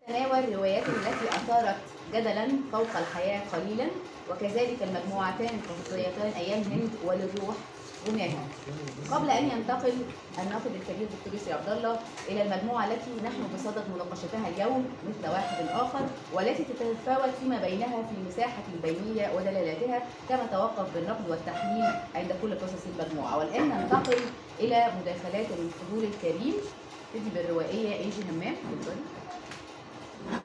تناول الروايات التي أثارت جدلا فوق الحياة قليلا، وكذلك المجموعتان القصصيتان أيام هند وللروح غناها. قبل أن ينتقل الناقد الكبير دكتور يسري عبد الله إلى المجموعة التي نحن بصدد مناقشتها اليوم مثل واحد آخر، والتي تتفاوت فيما بينها في المساحة البينية ودلالاتها، كما توقف بالنقد والتحليل عند كل قصص المجموعة. والآن ننتقل إلى مداخلات الحضور الكريم. تبدي بالروائية إيجي همام.